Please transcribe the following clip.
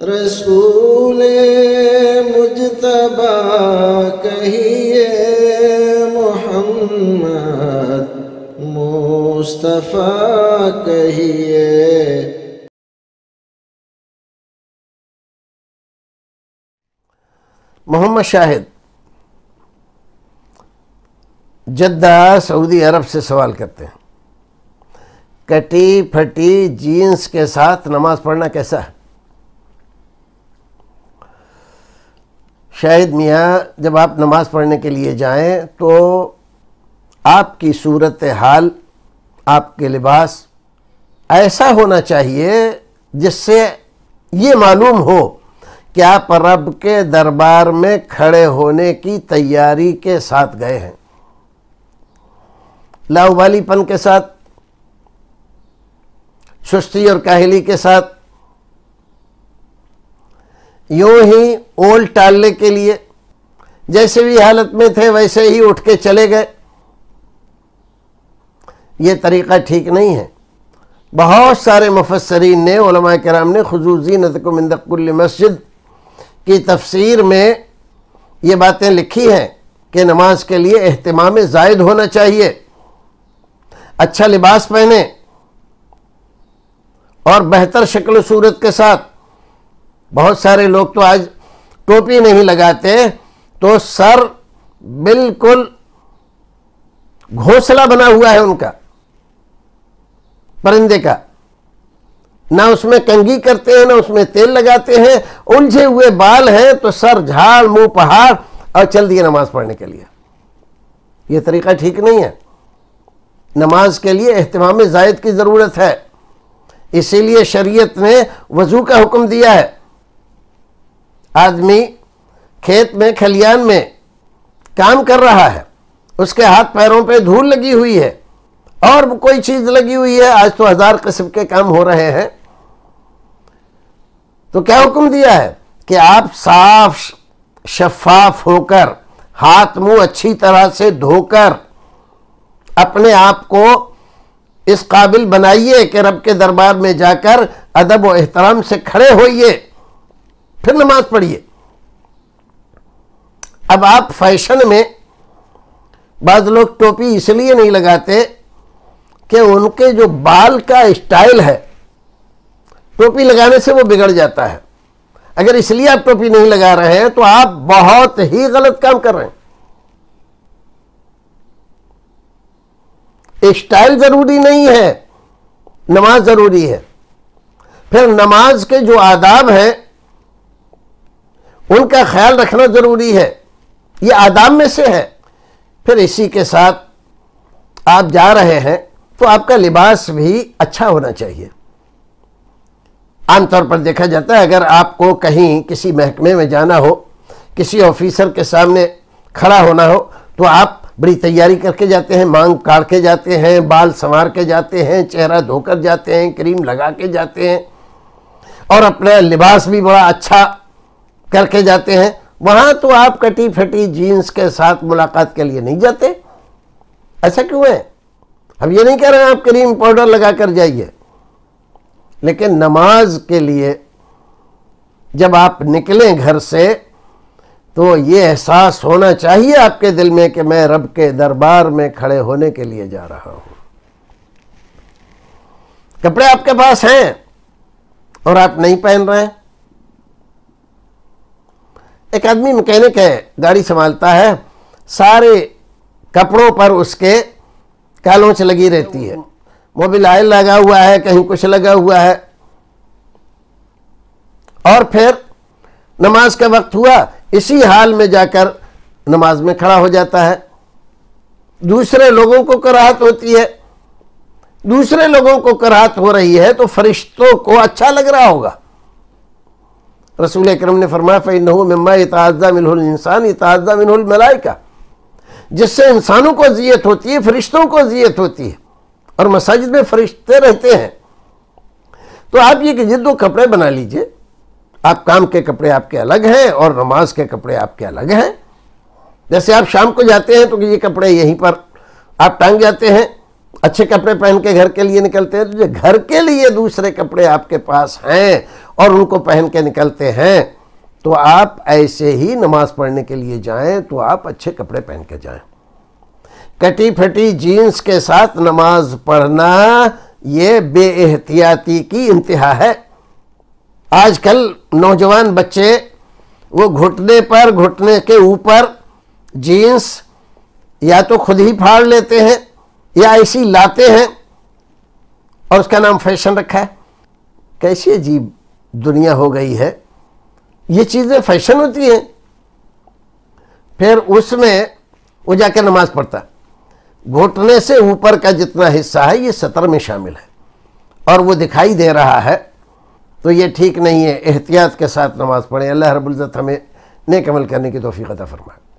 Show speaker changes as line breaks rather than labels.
رسول مجتبی کہیے، محمد مصطفیٰ کہیے۔
محمد شاہد جدہ سعودی عرب سے سوال کرتے ہیں، کٹی پھٹی جینس کے ساتھ نماز پڑھنا کیسا ہے؟ شاہد میاں، جب آپ نماز پڑھنے کے لیے جائیں تو آپ کی صورتحال، آپ کے لباس ایسا ہونا چاہیے جس سے یہ معلوم ہو کہ آپ رب کے دربار میں کھڑے ہونے کی تیاری کے ساتھ گئے ہیں، لاؤبالی پن کے ساتھ، سستی اور کاہلی کے ساتھ، یوں ہی اول ٹالنے کے لیے جیسے بھی حالت میں تھے ویسے ہی اٹھ کے چلے گئے۔ یہ طریقہ ٹھیک نہیں ہے۔ بہت سارے مفسرین نے، علماء کرام نے خذوا زینتکم عند کل مسجد کی تفسیر میں یہ باتیں لکھی ہیں کہ نماز کے لیے اہتمام زائد ہونا چاہیے، اچھا لباس پہنے اور بہتر شکل و صورت کے ساتھ۔ بہت سارے لوگ تو آج ٹوپی نہیں لگاتے تو سر بالکل گھونسلہ بنا ہوا ہے ان کا، پرندے کا، نہ اس میں کنگھی کرتے ہیں نہ اس میں تیل لگاتے ہیں، الجھے ہوئے بال ہیں تو سر جھاڑ منہ پہاڑ اور چل دیے نماز پڑھنے کے لیے۔ یہ طریقہ ٹھیک نہیں ہے۔ نماز کے لیے اہتمام زائد کی ضرورت ہے، اسی لیے شریعت نے وضو کا حکم دیا ہے۔ آدمی کھیت میں کھلیان میں کام کر رہا ہے، اس کے ہاتھ پیروں پہ دھول لگی ہوئی ہے اور کوئی چیز لگی ہوئی ہے، آج تو 1000 قسم کے کام ہو رہے ہیں، تو کیا حکم دیا ہے کہ آپ صاف شفاف ہو کر، ہاتھ منہ اچھی طرح سے دھو کر اپنے آپ کو اس قابل بنائیے کہ رب کے دربار میں جا کر ادب و احترام سے کھڑے ہوئیے، پھر نماز پڑھیے۔ اب آپ فیشن میں بعض لوگ ٹوپی اس لیے نہیں لگاتے کہ ان کے جو بال کا اسٹائل ہے ٹوپی لگانے سے وہ بگڑ جاتا ہے۔ اگر اس لیے آپ ٹوپی نہیں لگا رہے ہیں تو آپ بہت ہی غلط کام کر رہے ہیں۔ اسٹائل ضروری نہیں ہے، نماز ضروری ہے۔ پھر نماز کے جو آداب ہیں ان کا خیال رکھنا ضروری ہے، یہ آداب میں سے ہے۔ پھر اسی کے ساتھ آپ جا رہے ہیں تو آپ کا لباس بھی اچھا ہونا چاہیے۔ عام طور پر دیکھا جاتا ہے اگر آپ کو کہیں کسی محکمے میں جانا ہو، کسی آفیسر کے سامنے کھڑا ہونا ہو تو آپ بڑی تیاری کر کے جاتے ہیں، مانگ کاٹ کے جاتے ہیں، بال سنوار کے جاتے ہیں، چہرہ دھو کر جاتے ہیں، کریم لگا کے جاتے ہیں اور اپنا لباس بھی بڑا اچھا کر کے جاتے ہیں۔ وہاں تو آپ کٹی پھٹی جینس کے ساتھ ملاقات کے لیے نہیں جاتے۔ ایسا کیوں ہے؟ ہم یہ نہیں کہہ رہے ہیں آپ کریم پاؤڈر لگا کر جائیے، لیکن نماز کے لیے جب آپ نکلیں گھر سے تو یہ احساس ہونا چاہیے آپ کے دل میں کہ میں رب کے دربار میں کھڑے ہونے کے لیے جا رہا ہوں۔ کپڑے آپ کے پاس ہیں اور آپ نہیں پہن رہے ہیں۔ ایک آدمی مکینک ہے، گاڑی سنبھالتا ہے، سارے کپڑوں پر اس کے کالونچ لگی رہتی ہے، موبل آئل لگا ہوا ہے، کہیں کچھ لگا ہوا ہے، اور پھر نماز کا وقت ہوا اسی حال میں جا کر نماز میں کھڑا ہو جاتا ہے۔ دوسرے لوگوں کو کراہت ہوتی ہے، دوسرے لوگوں کو کراہت ہو رہی ہے تو فرشتوں کو اچھا لگ رہا ہوگا۔ رسول اکرم نے فرمایا فَإِنَّهُ مِمَّا يَتَعَزَّى مِنْهُ الْإِنسَانِ يَتَعَزَّى مِنْهُ الْمَلَائِكَةُ، جس سے انسانوں کو اذیت ہوتی ہے فرشتوں کو اذیت ہوتی ہے، اور مساجد میں فرشتے رہتے ہیں۔ تو آپ یہ کہ دو کپڑے بنا لیجئے، آپ کام کے کپڑے آپ کے الگ ہیں اور نماز کے کپڑے آپ کے الگ ہیں۔ جیسے آپ شام کو جاتے ہیں تو یہ کپڑے یہیں پر آپ ٹانگ جاتے ہیں، اچھے کپڑے پہن کے گھر کے لیے نکلتے ہیں، جو گھر کے لیے دوسرے کپڑے آپ کے پاس ہیں اور ان کو پہن کے نکلتے ہیں، تو آپ ایسے ہی نماز پڑھنے کے لیے جائیں تو آپ اچھے کپڑے پہن کے جائیں۔ کٹی پھٹی جینس کے ساتھ نماز پڑھنا یہ بے احتیاطی کی انتہا ہے۔ آج کل نوجوان بچے وہ گھٹنے پر گھٹنے کے اوپر جینس یا تو خود ہی پھاڑ لیتے ہیں یا ایسی لاتے ہیں اور اس کا نام فیشن رکھا ہے۔ کیسی عجیب دنیا ہو گئی ہے، یہ چیزیں فیشن ہوتی ہیں۔ پھر اس میں وہ جا کے نماز پڑھتا ہے، گھٹنے سے اوپر کا جتنا حصہ ہے یہ سطر میں شامل ہے اور وہ دکھائی دے رہا ہے، تو یہ ٹھیک نہیں ہے۔ احتیاط کے ساتھ نماز پڑھیں۔ اللہ رب العزت ہمیں نیک عمل کرنے کی توفیق عطا فرمائے۔